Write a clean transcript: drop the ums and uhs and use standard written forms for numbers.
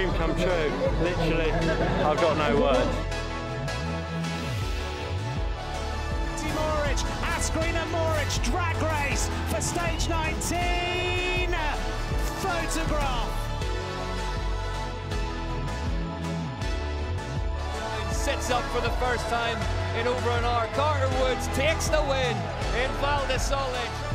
dream come true. Literally, I've got no words. Asgreen and Moritz drag race for stage 19. Photograph. Sits up for the first time in over an hour. Carter Woods takes the win in Val di Sole.